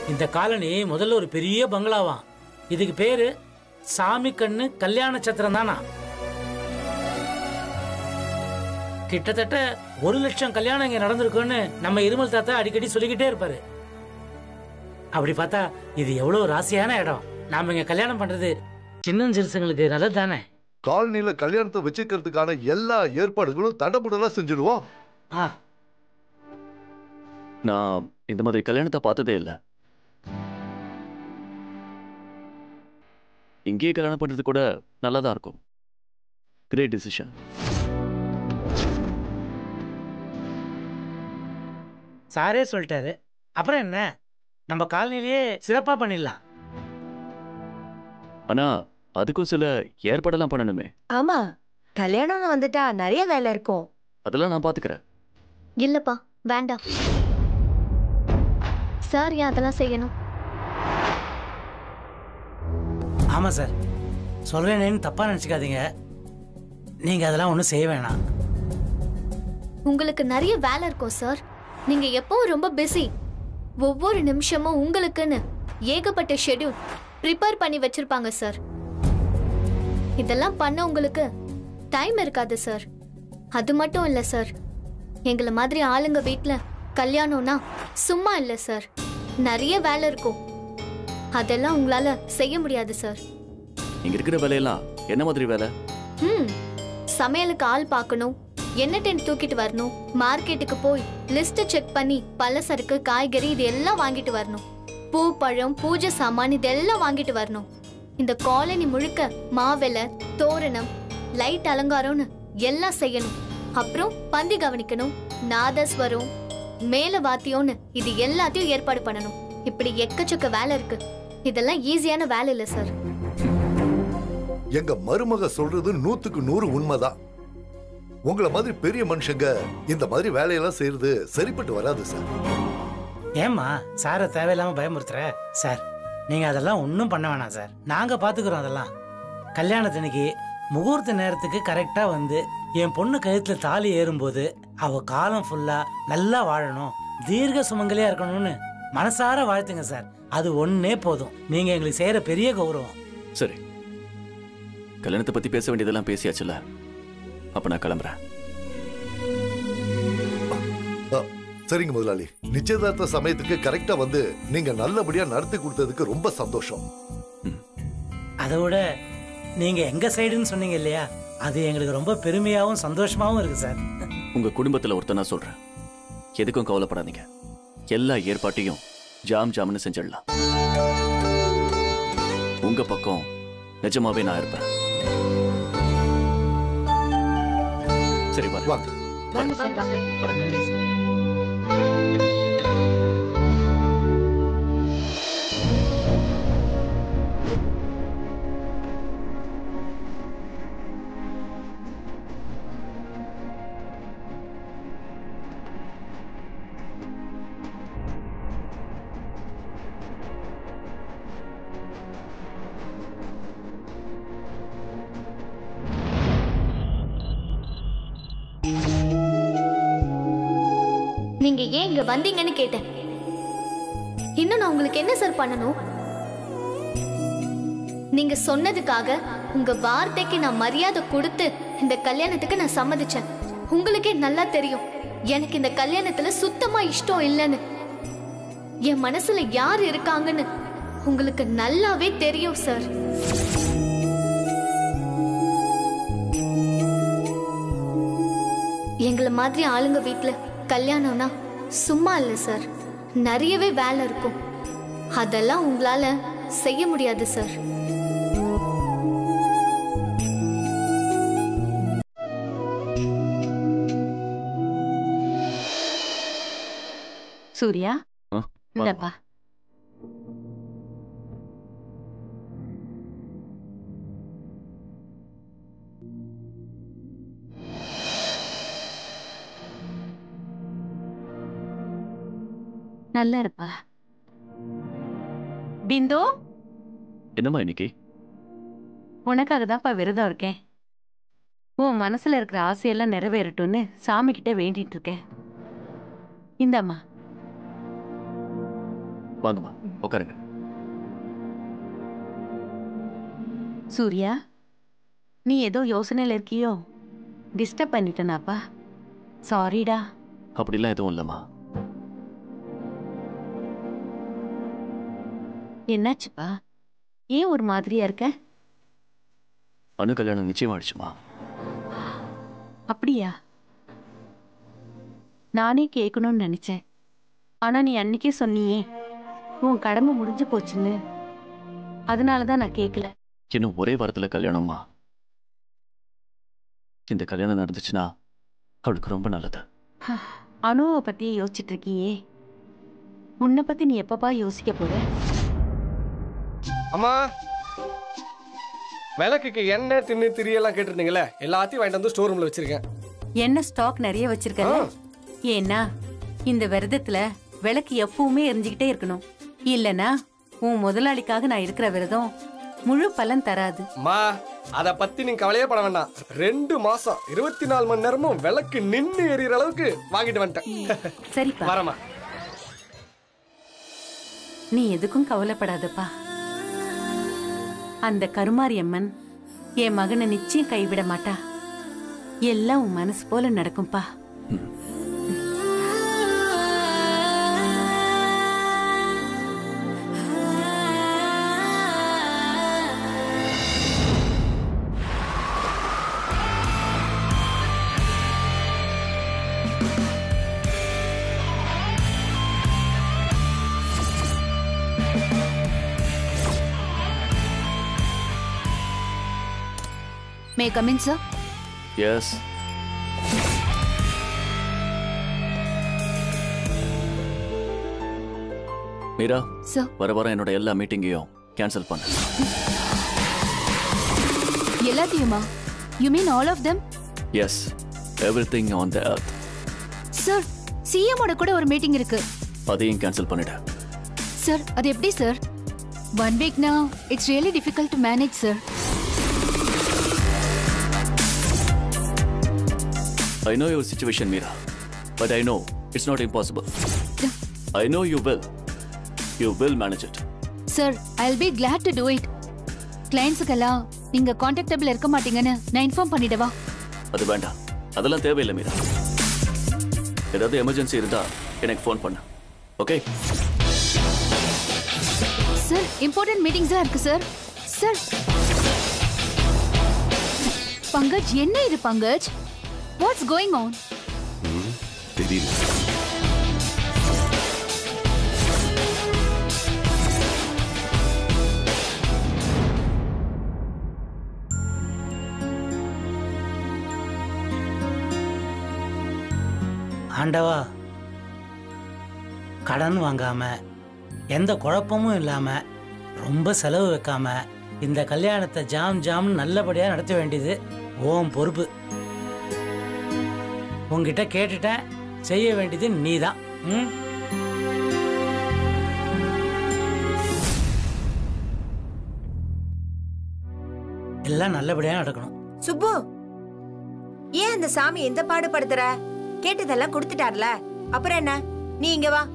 இந்த காலனி முதல்ல ஒரு பெரிய பங்களாவாம். இதுக்கு பேரு சாமி கண்ணு கல்யாண சத்திரம் தானா. கிட்டத்தட்ட 1,00,000 கல்யாணம் இங்க நடந்திருக்குன்னு நம்ம இருமல் தாத்தா அடிக்கடி சொல்லிக்கிட்டே இருப்பாரு. அப்படி பார்த்தா இது எவ்வளவு ராசியான இடம். நாம இங்க கல்யாணம் பண்றது சின்ன சிறுசுங்களுக்கு நல்லது தானே. காலனியில கல்யாணத்தை வச்சுக்கிறதுக்கான எல்லா ஏற்பாடுகளும் தடபுடலா செஞ்சிடுவோம். நான் இந்த மாதிரி கல்யாணத்தை பார்த்ததே இல்லை. இங்கேயே கல்யாணம் பண்றது கூட நல்லாதான் இருக்கும். Great decision. சாரே சொல்லிட்டாரு, அப்புறம் என்ன, நம்ம காலனிலேயே சிறப்பா பண்ணிடலாம். ஆனா அதுக்கும் சில ஏற்பாடெல்லாம் பண்ணணுமே. ஆமா, கல்யாணம்னு வந்துட்டா நிறைய வேலை இருக்கும். அதெல்லாம் நான் பாத்துக்கிறேன். இல்லப்பா, வேண்டாம் சார். ஏன் அதெல்லாம் செய்யணும்? ஆமா சார், சொல்றேன்னு தப்பா நினைச்சுக்காதீங்க. நீங்க அதெல்லாம் ஒன்றும் செய்ய வேணாம். உங்களுக்கு நிறைய வேலை இருக்கும் சார். நீங்க எப்பவும் ரொம்ப பிஸி. ஒவ்வொரு நிமிஷமும் உங்களுக்குன்னு ஏகப்பட்ட ஷெட்யூல் ப்ரிப்பேர் பண்ணி வச்சிருப்பாங்க சார். இதெல்லாம் பண்ண உங்களுக்கு டைம் இருக்காது சார். அது மட்டும் இல்ல சார், எங்களை மாதிரி ஆளுங்க வீட்ல கல்யாணம்னா சும்மா இல்ல சார், நிறைய வேலை இருக்கும். அதெல்லாம் உங்களால செய்ய முடியாது சார். இங்க இருக்கிற வேலையெல்லாம் என்ன மாதிரி வேலை? சமையலுக்கு ஆள் பார்க்கணும், எண்ணெய் டென் தூக்கிட்டு வரணும், மார்க்கெட்டுக்கு போய் லிஸ்ட் செக் பண்ணி பலசரக்கு காய்கறி இது எல்லாம் வாங்கிட்டு வரணும், பூ பழம் பூஜை சாமான் இதெல்லாம் வாங்கிட்டு வரணும். இந்த காலனி முழுக்க மாவிலை தோரணம் லைட் அலங்காரம்னு எல்லாம் செய்யணும். அப்புறம் பந்தி கவனிக்கணும், நாதஸ்வரம் மேல வாத்தியம்னு இது எல்லாத்தையும் ஏற்பாடு பண்ணணும். இப்படி எக்கச்சக்க வேலை இருக்கு. இதெல்லாம் ஈஸியான வேலை இல்ல சார். எங்க மருமக சொல்றது 100க்கு 100 உண்மைதான். உங்களை மாதிரி பெரிய மனுஷங்க இந்த மாதிரி வேலையெல்லாம் செய்யறது சரிப்பட்டு வராது சார். ஏம்மா சாரை தேவையில்லாம பயமுறுத்துற? சார் நீங்க அதெல்லாம் ஒன்றும் பண்ண வேணாம் சார், நாங்க பாத்துக்கிறோம். அதெல்லாம் கல்யாணத்தன்னைக்கு முகூர்த்த நேரத்துக்கு கரெக்டா வந்து என் பொண்ணு கழுத்துல தாலி ஏறும்போது அவ காலம் ஃபுல்லா நல்லா வாழணும், தீர்க்க சுமங்கலியா இருக்கணும்னு மனசார வாழ்த்துங்க சார். அது ஒன்னே போதும். நீங்க எங்களுக்கு செய்யற பெரிய கௌரவம். சரி, கல்யாணத்தை பத்தி பேச வேண்டியதெல்லாம் பேசியாச்சுல, அப்ப நான் கிளம்புறேன். சரிங்க முதலாளி, நிச்சயதார்த்த சமயத்துக்கு கரெக்டா வந்து நீங்க நல்லபடியா நடத்தி கொடுத்ததுக்கு ரொம்ப சந்தோஷம். அதை விட நீங்க எங்க சைடுன்னு சொன்னீங்க இல்லையா, அது எங்களுக்கு ரொம்ப பெருமையாவும் சந்தோஷமாவும் இருக்கு சார். உங்க குடும்பத்துல ஒருத்தனா சொல்றேன், எதுக்கும் கவலைப்படாதீங்க. எல்லா ஏற்பாட்டையும் ஜாம் ஜாம்னு செஞ்சிடலாம். உங்க பக்கம் நிஜமாவே நான் இருப்பேன். சரி வாங்க. நீங்க ஏன் இங்க வந்தீங்கன்னு கேட்டேன். இன்னும் நான் உங்களுக்கு என்ன சார் பண்ணணும்? நீங்க சொன்னதுக்காக உங்க வார்த்தைக்கு நான் மரியாதை கொடுத்து இந்த கல்யாணத்துக்கு நான் சம்மதிச்சேன். உங்களுக்கே நல்லா தெரியும் எனக்கு இந்த கல்யாணத்துல சுத்தமா இஷ்டம் இல்லைன்னு. என் மனசுல யார் இருக்காங்கன்னு உங்களுக்கு நல்லாவே தெரியும் சார். எங்களை மாதிரி ஆளுங்க வீட்டுல கல்யாணம்னா சும்மா இல்ல சார், நிறையவே வேலை இருக்கும். அதெல்லாம் உங்களால செய்ய முடியாது சார். சூர்யா, இல்லப்பா, நல்லா இருப்பா. பிந்து, என்னம்மா இன்னைக்கு? உனக்காக தான்ப்பா விரதம் இருக்கேன். உன் மனசுல இருக்கிற ஆசையெல்லாம் நிறைவேறட்டும்னு சாமி கிட்ட வேண்டிட்டு இருக்கேன். இந்தாம்மா. வாங்கம்மா உட்காருங்க. சூர்யா, நீ ஏதோ யோசனையில் இருக்கியோ? டிஸ்டர்ப் பண்ணிட்டேனாப்பா? சாரிடா. அப்படிலாம் எதுவும் இல்லைம்மா. என்னாச்சுப்பா? ஏன் ஒரு மாதிரியா இருக்க? அனு கல்யாணம் நிச்சயமாயிடுச்சுமா. அப்படியா? நானே கேட்கணும்னு நினைச்சேன். ஆனா நீ அன்னைக்கே சொன்னியே உன் கடமை முடிஞ்சு போச்சுன்னு. அதனாலதான் நான் கேட்கல. இன்னும் ஒரே வாரத்துல கல்யாணம்மா. இந்த கல்யாணம் நடந்துச்சுன்னா அவளுக்கு ரொம்ப நல்லது. அனுவை பத்தி யோசிச்சுட்டு இருக்கியே, உன்னை பத்தி நீ எப்பப்பா யோசிக்க போற? அம்மா, விளக்குக்கு எண்ணெய் தின்னு திரியெல்லாம் கேட்டிருந்தீங்களே, எல்லாத்தையும் வாங்கிட்டு வந்து ஸ்டோர் ரூம்ல வச்சிருக்கேன். என்ன ஸ்டாக் நிறைய வச்சிருக்க? ஏன்னா இந்த விரதத்துல விளக்கு எப்பவுமே எரிஞ்சுக்கிட்டே இருக்கணும். இல்லனா உன் முதலாளிக்காக நான் இருக்கிற விரதம் முழு பலன் தராது. அம்மா, அத பத்தி நீங்க கவலையே பட வேண்டாம். 2 மாசம் 24 மணி நேரமும் விளக்கு நின்னு எரியற அளவுக்கு வாங்கிட்டு வந்துட்டேன். சரிப்பா, வரமா. நீ எதுக்கும் கவலைப்படாதப்பா. அந்த கருமாரி அம்மன் என் மகனை நிச்சயம் கைவிட மாட்டா. எல்லாம் உன் மனசு போல நடக்கும்பா. May I come in, sir? Yes. Meera, Sir. வர வாரம் என்னோட எல்லா மீட்டிங்கையும் கேன்சல் பண்ணு. எல்லாத்தையுமா? You mean all of them? Yes, everything on the earth. Sir, CM ஓட கூட ஒரு மீட்டிங் இருக்கு. அதையும் கேன்சல் பண்ணிடு. Sir, அது எப்படி sir? 1 week now, it's really difficult to manage, sir. I know your situation, Meera, but I know it's not impossible. I know you will. You will manage it. Sir, I'll be glad to do it. கிளைண்ட்ஸுக்கெல்லாம் நீங்க கான்டாக்டபிள் இருக்க மாட்டீங்கன்னு நான் inform பண்ணிடவா? அது வேண்டாம், அதெல்லாம் தேவையில்லை மீரா. ஏதாவது emergency இருந்தா எனக்கு ஃபோன் பண்ணு. ஓகே? சார், இம்பார்ட்டன்ட் மீட்டிங்ஸா இருக்கு சார். சார், பங்கஜ், என்ன இது பங்கஜ்? What's going on? தெரியல. ஆண்டவா, கடன் வாங்காம எந்த குழப்பமும் இல்லாம ரொம்ப செலவு வைக்காம இந்த கல்யாணத்தை ஜாம் ஜாம்னு நல்லபடியா நடத்த வேண்டியது ஓம் பொறுப்பு. உங்ககிட்ட கேட்டுட்டேன், செய்ய வேண்டியது நீதான். எல்லாம் நல்லபடியா நடக்கணும். சுப்பு, ஏன் அந்த சாமி எந்த பாடுபடுத்துற? கேட்டதெல்லாம் கொடுத்துட்டார்ல, அப்புறம் என்ன? நீ இங்க வா.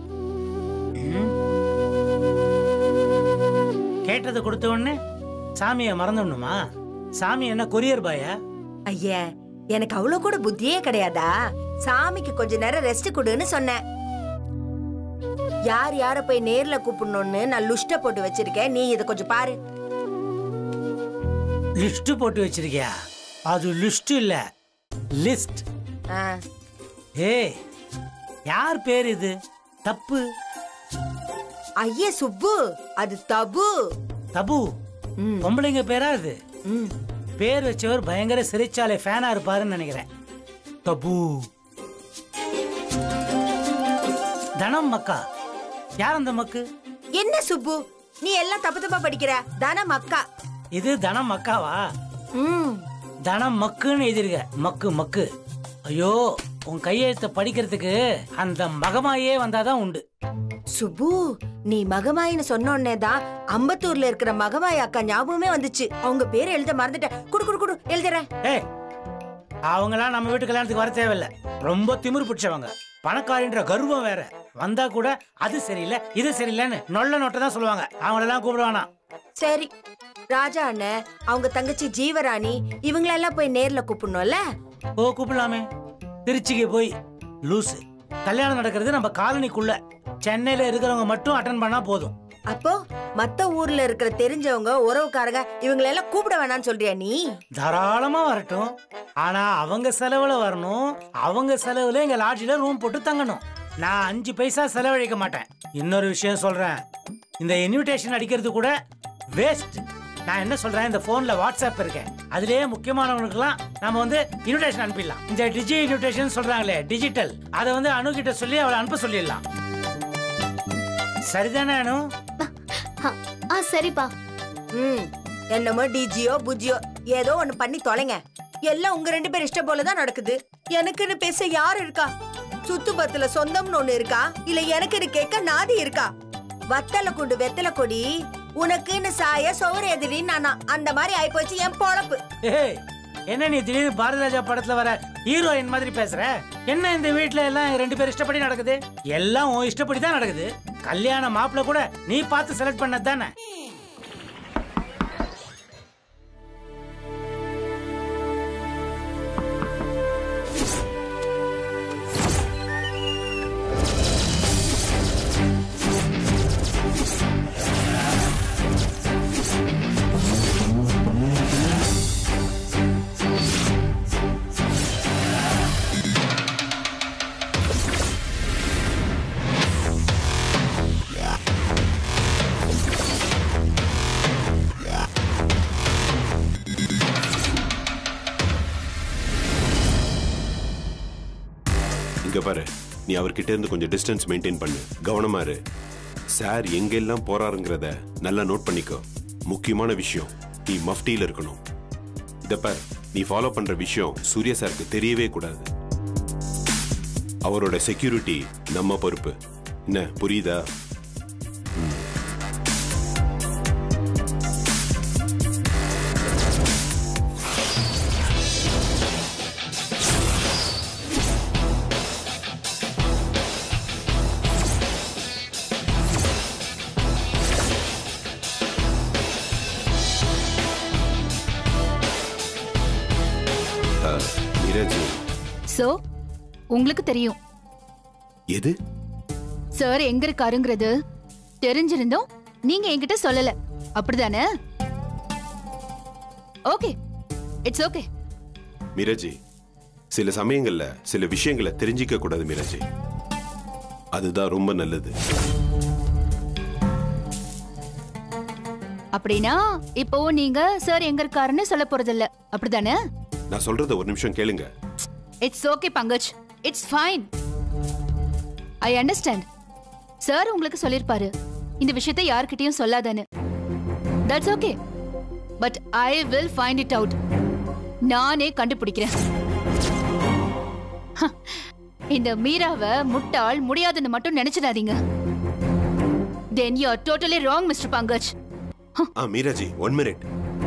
கேட்டதை கொடுத்த உடனே சாமியை மறந்துடணுமா? சாமி என்ன கொரியர் பாயா? ஐயா, எனக்கு அவ்வளவு கூட புத்தியே கிடையாதா? சாமிக்கு கொஞ்ச நேரம் ரெஸ்ட் கொடுன்னு சொன்னேன். யார் யார போய் நேர்ல கூப்பிடணும்னு நான் லிஸ்ட போட்டு வச்சிருக்கேன். நீ இத கொஞ்சம் பாரு. லிஸ்ட் போட்டு வச்சிருக்கியா? அது லிஸ்ட் இல்ல, லிஸ்ட். ஏய், யார் பேர் இது? தப்பு. ஐயே சுப்பு, அது தபு. தபு பொம்பளைங்க பேரா? அது பேர் வச்சவர் பயங்கர சிறைச்சாலை ஃபேனா இருப்பாருன்னு நினைக்கிறேன். தபு. தனம் மக்கா. யார் அந்த மக்கு? என்ன சுப்பு, நீ எல்லாம் தப்பு தப்பா படிக்கிற. தனம் மக்கா. இது தனம் மக்காவா? தனம் மக்குன்னு எழுதிருக்க. மக்கு மக்கு. ஐயோ, உன் கையெழுத்த படிக்கிறதுக்கு அந்த மகமாயே வந்தாதான் உண்டு. சுப்பு, நீ மகமாயின்னு சொன்னோடனே தான் அம்பத்தூர்ல இருக்கிற மகமாய் அக்கா ஞாபகமே வந்துச்சு. அவங்க பேரை எழுத மறந்துட்டேன். குடு குடு குடு எழுதுறேன். ஏய், அவங்களாம் நம்ம வீட்டு கல்யாணத்துக்கு வர தேவையில்ல. ரொம்ப திமிரு பிடிச்சவங்க, பணக்காரின்ற கர்வம் வேற. வந்தா கூட அது சரியில்லை இது சரியில்லைன்னு நொல்ல நொட்டை தான் சொல்லுவாங்க. அவங்களெல்லாம் கூப்பிடுவானா? சரி ராஜா அண்ணன், அவங்க தங்கச்சி ஜீவராணி இவங்களெல்லாம் போய் நேர்ல கூப்பிடணும்ல. ஓ கூப்பிடலாமே. திருச்சிக்கு போய் லூசு கல்யாணம் நடக்கிறது நம்ம காலனிக்குள்ள, சென்னையில இருக்கிறவங்க மட்டும் அட்டன் பண்ணா போதும். அப்போ மத்த ஊர்ல இருக்கிற தெரிஞ்சவங்க உறவுக்காரங்க இவங்களெல்லாம் கூப்பிட வேணாம்னு சொல்றியா நீ? தாராளமா வரட்டும். ஆனா அவங்க செலவுல வரணும். அவங்க செலவுல எங்க லாட்ஜில ரூம் போட்டு தங்கணும். நான் 5 பைசா செலவழிக்க மாட்டேன். இன்னொரு விஷயம் சொல்றேன், இந்த இன்விடேஷன் அடிக்கிறது கூட வேஸ்ட். நான் என்ன சொல்றேன், இந்த போன்ல வாட்ஸ்அப் இருக்கேன், அதுலயே முக்கியமானவங்களுக்குலாம் நம்ம இன்விடேஷன் அனுப்பிடலாம். இந்த டிஜி இன்விடேஷன் சொல்றாங்களே டிஜிட்டல், அதை அனுகிட்ட சொல்லி அவளை அனுப்ப சொல்லிடலாம். சரிதானே அனு? சரிப்பா. என்னமோ டிஜியோ புஜியோ ஏதோ ஒண்ணு பண்ணி தொலைங்க. எல்லாம் உங்க 2 பேர் இஷ்டம் போலதான் நடக்குது. எனக்குன்னு பேச யாரு இருக்கா? சுத்துபத்துல சொந்தம்னு ஒண்ணு இருக்கா? இல்ல எனக்குன்னு கேட்க நாதி இருக்கா? வத்தல குண்டு வெத்தல கொடி உனக்குன்னு சாய சோறு எதிரி நானா, அந்த மாதிரி ஆயிப்போச்சு என் பொழப்பு. என்ன நீ திடீர்னு பாரதிராஜா படத்துல வர ஹீரோயின் மாதிரி பேசுற? என்ன இந்த வீட்டுல எல்லாம் 2 பேர் இஷ்டப்படி நடக்குது? எல்லாம் உன் இஷ்டப்படி தான் நடக்குது. கல்யாண மாப்பிள்ள கூட நீ பார்த்து செலக்ட் பண்ணது தானே? இங்க பாரு, நீ அவர்கிட்ட இருந்து கொஞ்சம் டிஸ்டன்ஸ் மெயின்டைன் பண்ணு. கவனமா இரு. சார் எங்கெல்லாம் போறாருங்கிறத நல்லா நோட் பண்ணிக்கோ. முக்கியமான விஷயம், நீ மஃப்டியில இருக்கணும். இத பாரு, நீ ஃபாலோ பண்ற விஷயம் சூர்யா சாருக்கு தெரியவே கூடாது. அவரோட செக்யூரிட்டி நம்ம பொறுப்பு. என்ன புரியுதா? சோ உங்களுக்கு தெரியும் எது சார் எங்க இருக்காருங்கிறது தெரிஞ்சிருந்தோம், நீங்க என்கிட்ட சொல்லல, அப்படிதானே? Okay, it's okay. மிரஜி, சில சமயங்கள்ல சில விஷயங்களை தெரிஞ்சிக்க கூடாது மிரஜி. அதுதான் ரொம்ப நல்லது. அப்படின்னா இப்போ நீங்க சார் எங்க இருக்காருன்னு சொல்ல போறதில்ல, அப்படிதானே? நான் சொல்றத ஒரு நிமிஷம் கேளுங்க. It's okay Pankaj, it's fine. I understand. Sir உங்களுக்கு சொல்லிருப்பாரு இந்த விஷயத்தை யார்கிட்டயும் சொல்லாதன்னு. That's okay, but I will find it out. நானே கண்டுபிடிக்கிறேன். இந்த மீராவை முட்டாள் முடியாதுன்னு மட்டும் நினைச்சிடாதீங்க. Then you are totally wrong, Mr. Pankaj. மீராஜி, 1 minute.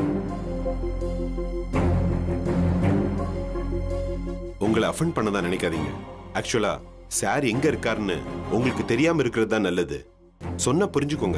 உங்களை அஃபண்ட் பண்ணதா நினைக்காதீங்க. ஆக்சுவலா சார் எங்க இருக்காருன்னு உங்களுக்கு தெரியாம இருக்கிறது தான் நல்லது. சொன்னா புரிஞ்சுக்கோங்க.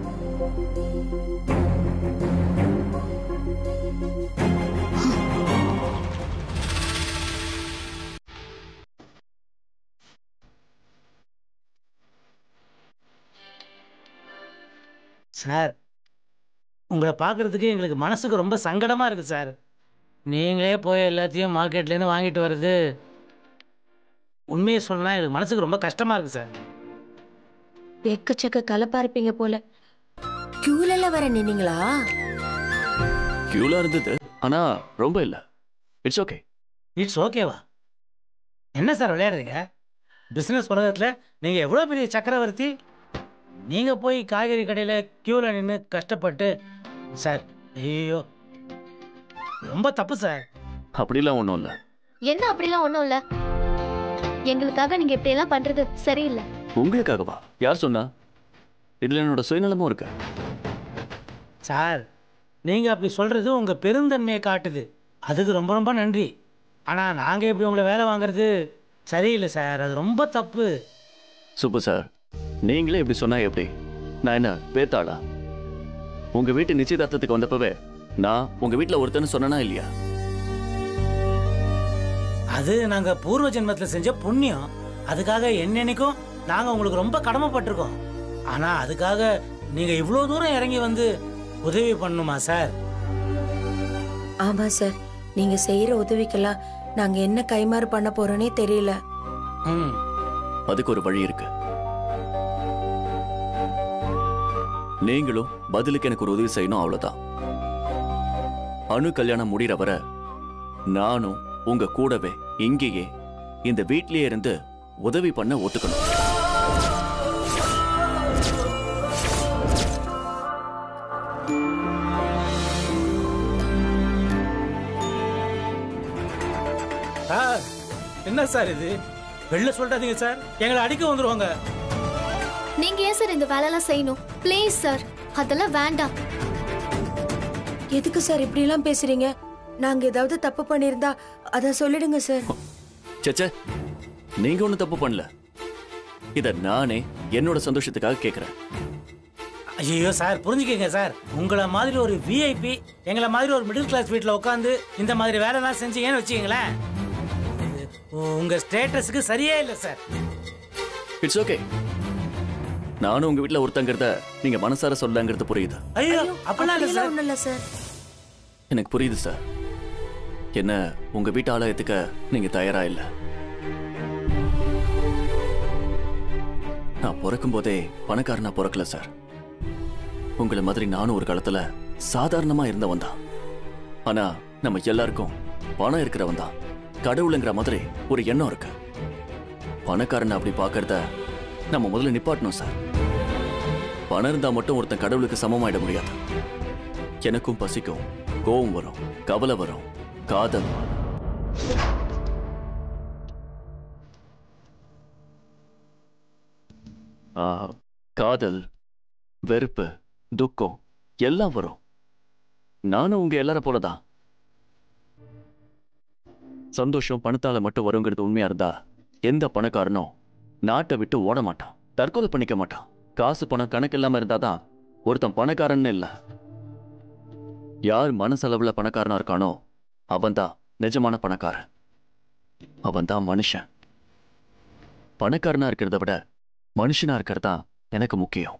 சார், உங்களை பார்க்கறதுக்கு எங்களுக்கு மனசுக்கு ரொம்ப சங்கடமா இருக்கு சார். நீங்களே போய் எல்லாத்தையும் மார்க்கெட்லேருந்து வாங்கிட்டு வர்றது, உண்மையை சொல்லலாம் எனக்கு மனசுக்கு ரொம்ப கஷ்டமா இருக்கு சார். எக்கச்சக்க கலப்பா இருப்பீங்க போல. கியூல வர நின்னீங்களா? கியூலா இருந்தது, ஆனா ரொம்ப இல்ல. It's okay. இட்ஸ் ஓகேவா? என்ன சார் விளையாடுறீங்க? பிஸ்னஸ் உலகத்தில் நீங்கள் எவ்வளோ பெரிய சக்கரவர்த்தி. நீங்கள் போய் காய்கறி கடையில் கியூவில் நின்று கஷ்டப்பட்டு சார், ஐயோ ரொம்ப தப்பு சார். அப்படிலாம் ஒன்றும் இல்லை. என்ன அப்படிலாம் ஒண்ணும் இல்ல. எங்களுக்காக நீங்க இப்படி எல்லாம் பண்றது சரியில்லை. உங்களுக்காகவா? யார் சொன்னா? இதுல என்னோட சுயநலமும் இருக்கு. சார், நீங்கள் அப்படி சொல்கிறது உங்கள் பெருந்தன்மையை காட்டுது. அதுக்கு ரொம்ப ரொம்ப நன்றி. ஆனால் நாங்கள் இப்படி உங்களை வேலை வாங்குறது சரியில்லை சார். அது ரொம்ப தப்பு. சுப்பு சார், நீங்களே இப்படி சொன்னா எப்படி? நான் என்ன பேத்தாளா? உங்க வீட்டு நிச்சயதார்த்தத்துக்கு வந்தப்பவே நான் உங்க வீட்டுல ஒருத்தன்னு சொன்னா இல்லையா? அது நாங்க பூர்வ ஜென்மத்துல செஞ்ச புண்ணியம். அதுக்காக என்னன்னைக்கும் நாங்க உங்களுக்கு ரொம்ப கடமைப்பட்டிருக்கோம். ஆனா அதுக்காக நீங்க இவ்வளவு தூரம் இறங்கி வந்து உதவி பண்ணணுமா சார்? ஆமா சார், நீங்க செய்யற உதவிக்கெல்லாம் நாங்க என்ன கைமாறு பண்ண போறோன்னே தெரியல. அதுக்கு ஒரு வழி இருக்கு. நீங்களும் பதிலுக்கு எனக்கு ஒரு உதவி செய்யணும், அவ்வளவுதான். அணு கல்யாணம் முடிகிற வரை நானும் உங்க கூடவே இங்கேயே இந்த வீட்லயே இருந்து உதவி பண்ண ஒத்துக்கணும். சார், என்ன சார் இது? வெளில சொல்றாதீங்க சார், எங்களை அடிக்க வந்துருவாங்க. நீங்க ஏன் சார் இந்த வேலையெல்லாம் செய்யணும்? ப்ளீஸ் சார், அதெல்லாம் வேண்டாம். எதுக்கு சார் இப்படி எல்லாம் பேசுறீங்க? நாங்க ஏதாவது தப்பு பண்ணிருந்தா அத சொல்லிடுங்க சார். சச்சே, நீங்க ஒண்ணும் தப்பு பண்ணல. இத நானே என்னோட சந்தோஷத்துக்காக கேக்குறேன். ஐயோ சார், புரிஞ்சுக்கங்க சார். உங்களை மாதிரி ஒரு விஐபி எங்களை மாதிரி ஒரு மிடில் கிளாஸ் வீட்டில் உட்காந்து இந்த மாதிரி வேலைலாம் செஞ்சீங்கன்னு வச்சுக்கீங்களேன், உங்க ஸ்டேட்டஸுக்கு சரியே இல்லை சார். It's okay. நானும் உங்க வீட்டுல ஒருத்தங்கிறத நீங்க மனசார சொல்லங்கிறது புரியுது. ஐயோ அப்படிலாம் இல்ல சார். எனக்கு புரியுது சார். என்ன உங்க வீட்டு ஆலயத்துக்கு நீங்க தயாரா இல்ல. நான் பிறக்கும் போதே பணக்காரனா பிறக்கல சார். உங்களை மாதிரி நானும் ஒரு காலத்துல சாதாரணமா இருந்தவன் தான். ஆனா நம்ம எல்லாருக்கும் பணம் இருக்கிறவன் தான் கடவுளுங்கிற மாதிரி ஒரு எண்ணம் இருக்கு. பணக்காரன் அப்படி பாக்குறத நம்ம முதல்ல நிப்பாட்டணும் சார். பணம் இருந்தா மட்டும் ஒருத்தன் கடவுளுக்கு சமமாயிட முடியாது. எனக்கும் பசிக்கும், கோபம் வரும், கவலை வரும், காதல். காதல், வெறுப்பு, துக்கம் எல்லாம் வரும். நானும் உங்க எல்லார போலதான். சந்தோஷம் பணத்தால மட்டும் வருங்கிறது உண்மையா இருந்தா எந்த பணக்காரனும் நாட்டை விட்டு ஓட மாட்டான், தற்கொலை பண்ணிக்க மாட்டான். காசு பணம் கணக்கு இல்லாம இருந்தாதான் ஒருத்தன் பணக்காரன்னு இல்ல. யார் மனசளவுல பணக்காரனா இருக்கானோ அவன்தான் நிஜமான பணக்காரன். அவன்தான் மனுஷன். பணக்காரனா இருக்கிறத விட மனுஷனா இருக்கிறதா எனக்கு முக்கியம்.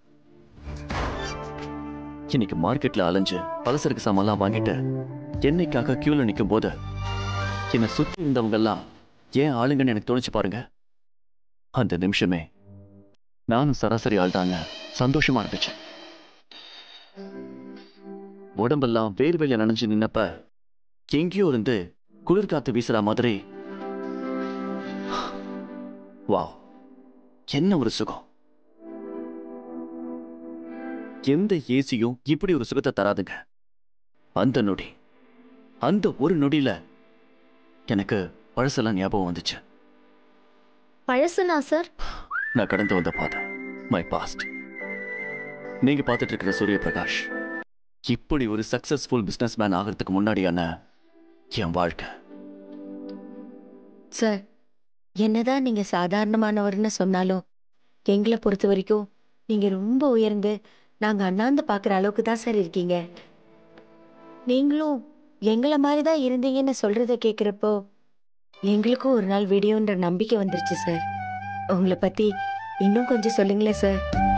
இன்னைக்கு மார்க்கெட்ல அலைஞ்சு பலசருக்கு சாமான்லாம் வாங்கிட்டு என்னைக்காக கியூல நிற்கும் போது என்னை சுத்தி இருந்தவங்க எல்லாம் ஏன் ஆளுங்கன்னு எனக்கு தோணுச்சு பாருங்க. அந்த நிமிஷமே நானும் சராசரி ஆள் தாங்க சந்தோஷமா இருந்துச்சு. உடம்பெல்லாம் வேர்வையில நனைஞ்சு நின்னப்ப எங்கேயோ இருந்து குளிர்காத்து வீசுற மாதிரி, வாவ், என்ன ஒரு சுகம். எந்த ஏசியும் இப்படி ஒரு சுகத்தை தராதுங்க. அந்த நொடி, அந்த ஒரு நொடியில எனக்கு பழசெல்லாம் ஞாபகம் வந்துச்சு. பழசுனா சார்? நான் கடந்து வந்த பாதை, மை பாஸ்ட். நீங்க பார்த்துட்டு இருக்கிற சூரிய பிரகாஷ் இப்படி ஒரு சக்சஸ்ஃபுல் பிசினஸ் மேன் ஆகிறதுக்கு முன்னாடியான என் வாழ்க்கை. சார், என்னதான் நீங்க சாதாரணமானவர்னு சொன்னாலும் எங்களை பொறுத்த வரைக்கும் நீங்க ரொம்ப உயர்ந்து நாங்க அண்ணாந்து பார்க்குற அளவுக்கு தான் சார் இருக்கீங்க. நீங்களும் எங்களை மாதிரி தான் இருந்தீங்கன்னு சொல்றத கேட்குறப்போ எங்களுக்கும் ஒரு நாள் விடியோன்ற நம்பிக்கை வந்துருச்சு சார். உங்களை பத்தி இன்னும் கொஞ்சம் சொல்லுங்களேன் சார்.